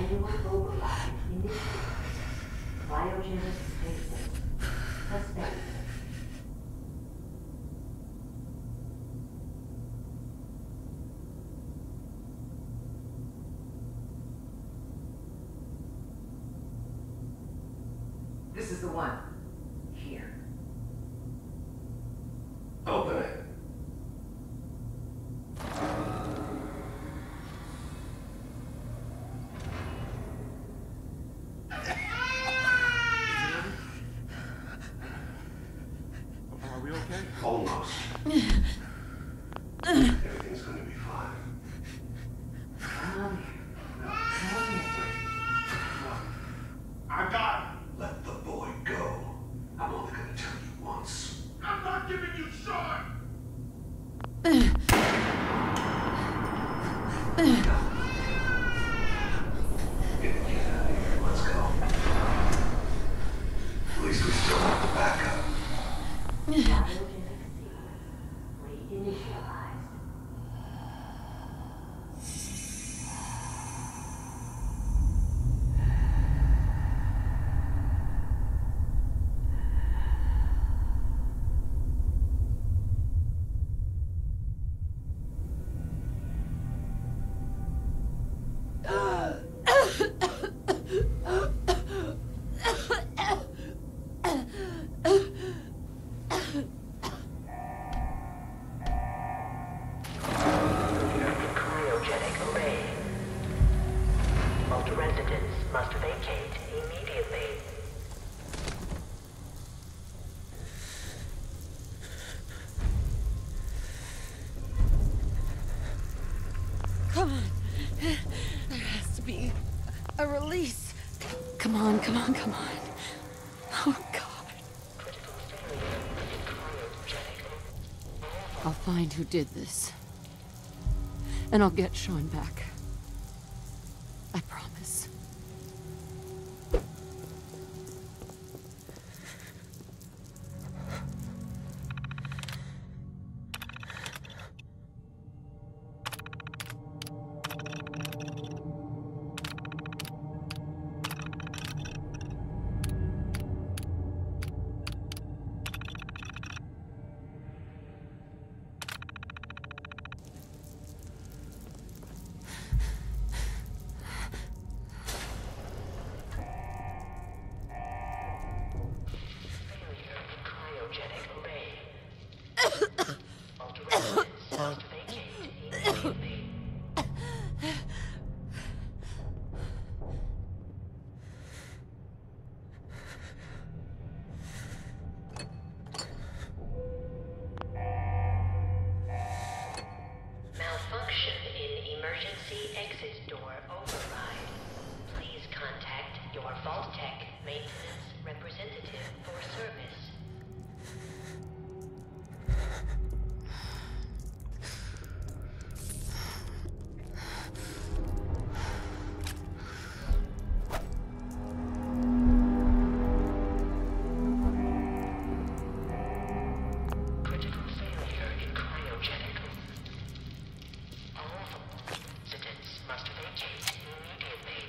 Manual override initiated. Cryogenic stasis suspended. This is the one. Here. Open it. Are we okay? Almost. Everything's going to be fine. Come here. I got it. Let the boy go. I'm only going to tell you once. I'm not giving you shot! Get out of here. Let's go. At least we still have the backup. Cryogenic seed reinitialized. Cryogenic array. Most residents must vacate immediately. Come on. There has to be a release. Come on, come on, come on. Oh, God. Critical failure in cryogenic. I'll find who did this. And I'll get Sean back. I promise. Failure in cryogenic array. Most residents must vacate immediately. Malfunction in emergency exit door override. Please contact your Vault-Tec maintenance representative for service. Critical failure in cryogenic. All residents must vacate immediately.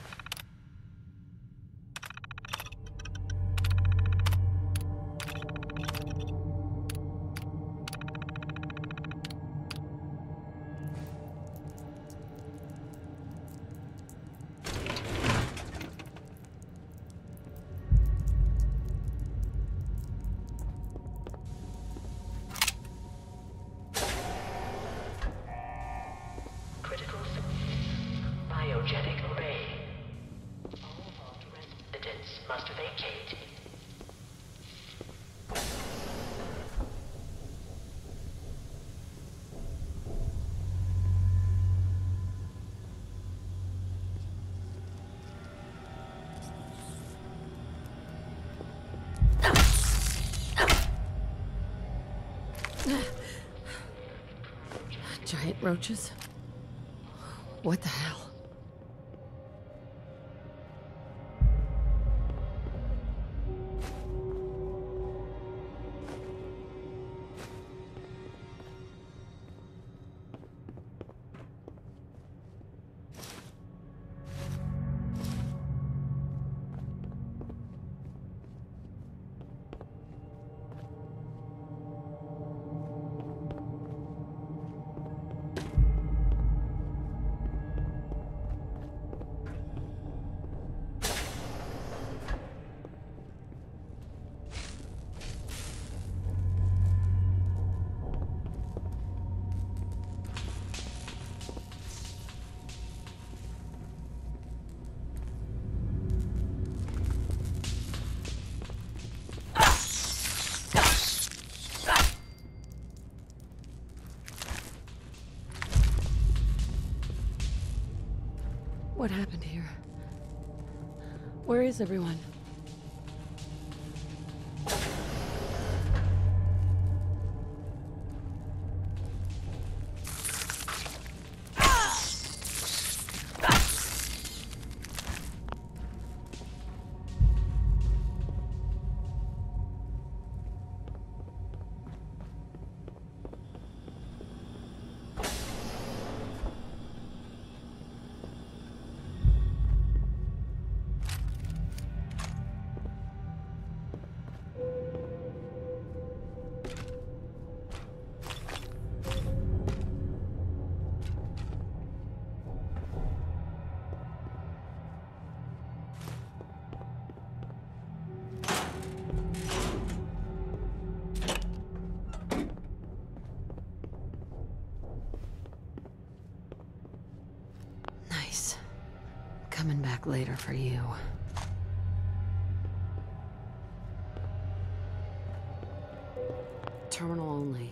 Critical biogenic array. All vault residents must vacate. Giant roaches? What the hell? What happened here? Where is everyone? Nice. Coming back later for you. Terminal only.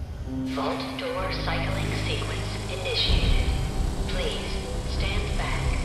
Vault door cycling sequence initiated. Please stand back.